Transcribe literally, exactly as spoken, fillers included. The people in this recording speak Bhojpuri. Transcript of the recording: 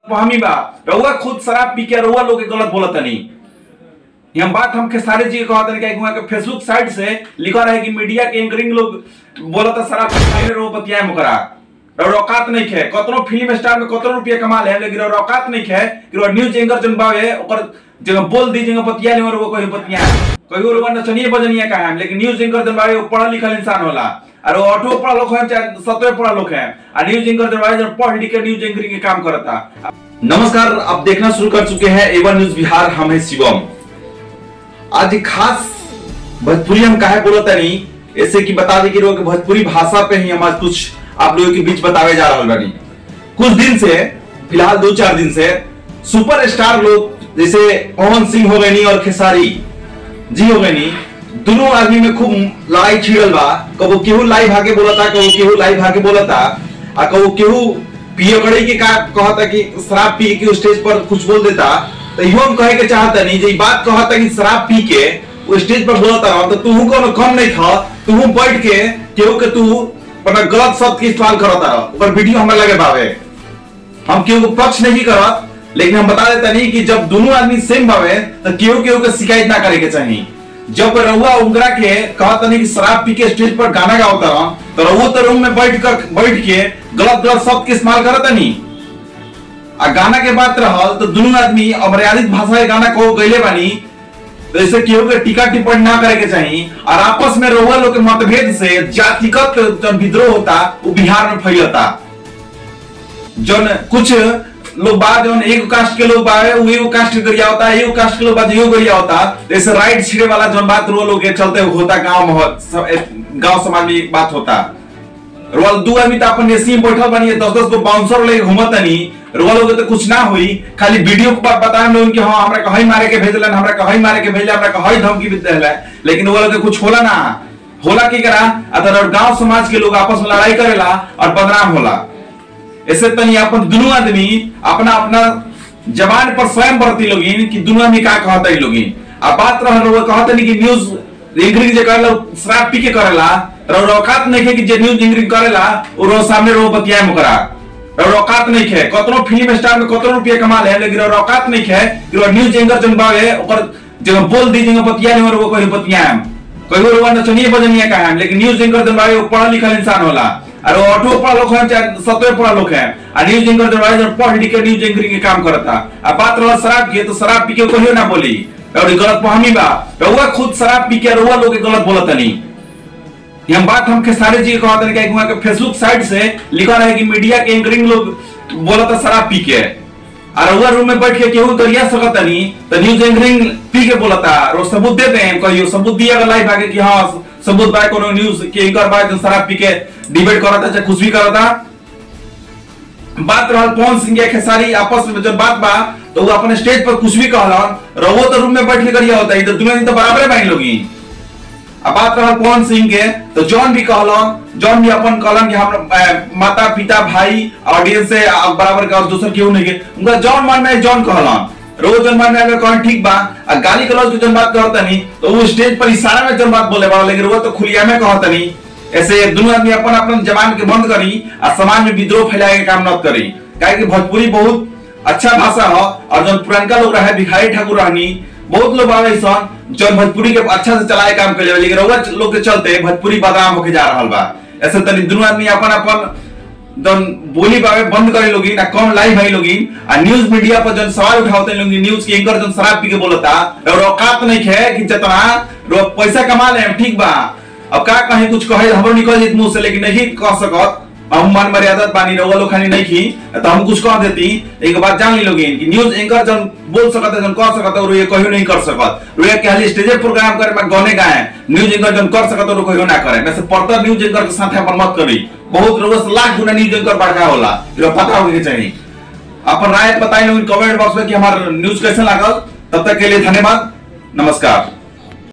फहमी बा रउआ खुद शराब पी के रउआ लोग के गलत बोलत नहीं। हम बात हम सारे जी कहत नहीं कि वहां के फेसबुक साइट से लिखा रहे कि मीडिया के एंकरिंग लोग बोलत शराब पी रो बतिया मुकरा और औकात नहीं है। कतनो फिल्म स्टार में कतनो रुपया कमा ले लेकिन और औकात नहीं है कि न्यूज एंकर जन बावे ओकर जगह बोल दी जगह बतिया ले और वो कोई बतिया कोई और वन चनिए बजनिया का है लेकिन न्यूज एंकर जन बावे पढ़ा लिखल इंसान होला और ऑटो पढ़ा लोग है चाहे सतवे पढ़ा लोग है और न्यूज एंकर जन बावे जन पढ़ लिख के न्यूज एंकरिंग के काम करता। नमस्कार, आप देखना शुरू कर चुके हैं एवन न्यूज बिहार। हम है शिवम। आज खास भोजपुरी हम काहे बोलत नहीं ऐसे कि बता दे कि भोजपुरी भाषा पे ही हम आज कुछ आप लोगों के बीच बतावे जा रहा बानी। कुछ दिन से फिलहाल दो चार दिन से सुपरस्टार लोग जैसे पवन सिंह हो गए और खेसारी जी हो गए दोनों आदमी में खूब लड़ाई छिड़ल बा। कबो केहू लाई भागे बोलता कबो केहू लाई भागे बोलता आ कबो केहू पियो करे के का कहता कि शराब पी के स्टेज पर कुछ बोल देता। तो यो हम कहे के चाहता नहीं जे बात कहता कि शराब पी के वो स्टेज पर बोलता रहो तो तू कोनो कम नहीं खा तू बैठ के केहू के तू पर गलत शब्द के इस्तेमाल करता रहो पर वीडियो हमें लगे बावे। हम केहू को पक्ष नहीं करत लेकिन हम बता देता नहीं कि जब दोनों आदमी सेम बावे तो केहू केहू के शिकायत ना करे के चाहिए। जब रउआ उंगरा के कहता नहीं कि शराब पी के स्टेज पर गाना गाता रहो तो रउआ तो रूम में बैठ कर बैठ के गलत गलत शब्द के इस्तेमाल करता नहीं आ गाना के बात रहल तो दोनों आदमी अमर्यादित भाषा के गाना को गईले बानी तो ऐसे केहू के टीका टिप्पणी ना करे के चाहिए। और आपस में रउआ लोग के मतभेद से जातिगत जो विद्रोह होता वो बिहार में फैलता। जो कुछ लोग बाद जो एक कास्ट के लोग बावे वो एक कास्ट के गरिया होता है एक कास्ट के लोग बाद यो गरिया होता जैसे राइट छिड़े वाला जो बात रो लोग के चलते होता गांव में गांव समाज में बात होता। रोल दो आदमी तो अपन एसी में बैठल बनी दस दस को बाउंसर लेके घूमत नहीं रोल लोग तो कुछ ना हुई खाली वीडियो पर बताए लोग कि हां हमरा कहीं मारे के भेजलन हमरा कहीं मारे के भेजला हमरा कहीं धमकी भी देला लेकिन वो लोग कुछ होला ना होला की करा अतर गांव समाज के लोग आपस में लड़ाई करेला और बदनाम होला। ऐसे तनी अपन दोनों आदमी अपना अपना जबान पर स्वयं बरती लोगिन कि दोनों आदमी का कहता ही लोगिन आ बात रह वो कहता नहीं कि न्यूज एंकरिंग जे करला शराब पी के करेला और औकात नहीं है कि जे न्यूज एंकरिंग करेला और रो सामने रो बतिया मुकरा और औकात नहीं है। कतनो फिल्म स्टार में कतनो रुपया कमा ले लेकिन और औकात नहीं है कि न्यूज एंकर जन बावे ओकर जगह बोल दी जगह बतिया ले और वो कोई बतिया कोई और वन चनिए बजनिया का है लेकिन न्यूज एंकर जन बावे पढ़ा लिखल इंसान होला और ऑटो पढ़ा लोग है चाहे सतवे पढ़ा लोग है और न्यूज एंकर जन बावे पढ़ लिख के न्यूज एंकरिंग के काम करता। अब बात रहा शराब की तो शराब पी के कोई ना बोली और गलत फहमी बा रउआ खुद शराब पी के रउआ लोग के गलत बोलत नहीं। हम बात हम सारे जी कहत नहीं कि वहां के फेसबुक साइट से लिखा रहे कि मीडिया के एंकरिंग लोग बोलता शराब पी के और रउआ रूम में बैठ के केहू गरिया सकत नहीं तो न्यूज एंकरिंग पी के बोलता और सबूत देते हैं कहियो सबूत दिया लाइव आके कि हां सबूत बा कोनो न्यूज के एंकर बा जो शराब पी के डिबेट करता चाहे कुछ भी करता। बात रहल पवन सिंह के खेसारी आपस में जब बात बा तो वो अपने स्टेज पर कुछ भी कहलन रहो तो रूम में बैठ के गरिया होता है तो दोनों दिन तो बराबर बाइन लोगी। अब बात रहल पवन सिंह के तो जॉन भी कहलन जॉन भी अपन कहलन कि हम माता पिता भाई ऑडियंस से बराबर का और दूसर क्यों नहीं के उनका जॉन मान में जॉन कहलन रोज जन मान में अगर कहन ठीक बा आ गाली गलौज के जन बात करता नहीं तो वो स्टेज पर इशारा में जन बात बोले बा लेकिन वो तो खुलिया में कहता नहीं। ऐसे दोनों आदमी अपन अपन जबान के बंद करी और समाज में विद्रोह फैलाए के काम न करी काहे कि भोजपुरी बहुत अच्छा भाषा है और जो पुरानका लोग रहे भिखारी ठाकुर रहनी बहुत लोग आवे सन जो भोजपुरी के अच्छा से चलाए काम करे लेकिन रउआ लोग के चलते भोजपुरी बदनाम होके जा रहल बा। ऐसे तनी दोनों आदमी अपन अपन जन बोली बावे बंद करे लोगी ना कम लाइव भाई लोगी आ न्यूज मीडिया पर जन सवाल उठाते लोगी न्यूज के एंकर जन शराब पी के बोलता और औकात नहीं है कि जितना पैसा कमा ले ठीक बा अब का कहीं कुछ कहे हमरो निकल जित मुंह से लेकिन नहीं कह सकत हम मान मर्यादा बानी रउआ लोग खानी नहीं की तो हम कुछ कह देती एक बात जान ली लोगी कि न्यूज एंकर जन बोल सकत जन कह सकत और ये कहियो नहीं कर सकत रुए के हाली स्टेज प्रोग्राम करे में गाने गाए न्यूज एंकर जन कर सकत और कहियो ना करे मैं से पर्दा न्यूज एंकर के साथ अपन मत करी बहुत रोज लाख गुना न्यूज एंकर बड़का होला जो पता होके चाहिए। अपन राय बताई लोग कमेंट बॉक्स में कि हमारा न्यूज कैसे लागल। तब तक के लिए धन्यवाद, नमस्कार।